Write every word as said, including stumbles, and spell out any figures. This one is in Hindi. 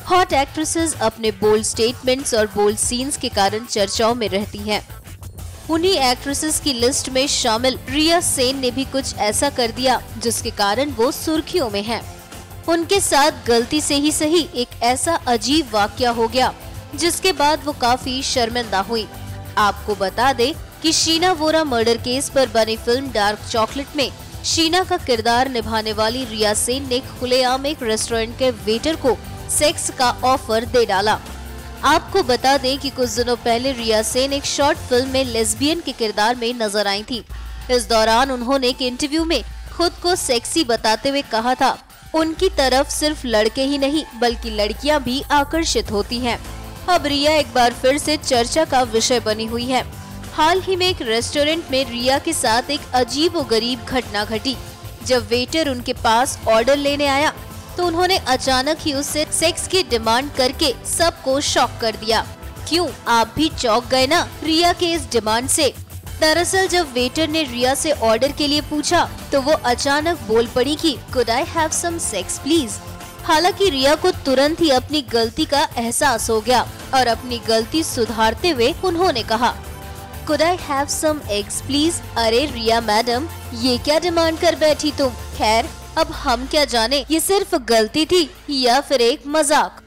हॉट एक्ट्रेसेस अपने बोल्ड स्टेटमेंट्स और बोल्ड सीन्स के कारण चर्चाओं में रहती हैं। उन्हीं एक्ट्रेसेस की लिस्ट में शामिल रिया सेन ने भी कुछ ऐसा कर दिया जिसके कारण वो सुर्खियों में हैं। उनके साथ गलती से ही सही एक ऐसा अजीब वाकया हो गया जिसके बाद वो काफी शर्मिंदा हुई। आपको बता दें कि शीना वोरा मर्डर केस पर बनी फिल्म डार्क चॉकलेट में शीना का किरदार निभाने वाली रिया सेन ने खुलेआम एक रेस्टोरेंट के वेटर को सेक्स का ऑफर दे डाला। आपको बता दें कि कुछ दिनों पहले रिया सेन एक शॉर्ट फिल्म में लेस्बियन के किरदार में नजर आई थी। इस दौरान उन्होंने एक इंटरव्यू में खुद को सेक्सी बताते हुए कहा था, उनकी तरफ सिर्फ लड़के ही नहीं बल्कि लड़कियां भी आकर्षित होती हैं। अब रिया एक बार फिर से चर्चा का विषय बनी हुई है। हाल ही में एक रेस्टोरेंट में रिया के साथ एक अजीब व गरीब घटना घटी। जब वेटर उनके पास ऑर्डर लेने आया तो उन्होंने अचानक ही उससे सेक्स की डिमांड करके सबको शॉक कर दिया। क्यों, आप भी चौंक गए ना रिया के इस डिमांड से? दरअसल जब वेटर ने रिया से ऑर्डर के लिए पूछा तो वो अचानक बोल पड़ी कि could I have some sex please. हालांकि रिया को तुरंत ही अपनी गलती का एहसास हो गया और अपनी गलती सुधारते हुए उन्होंने कहा, could I have some eggs please. अरे रिया मैडम, ये क्या डिमांड कर बैठी तुम? खैर अब हम क्या जाने ये सिर्फ गलती थी या फिर एक मजाक।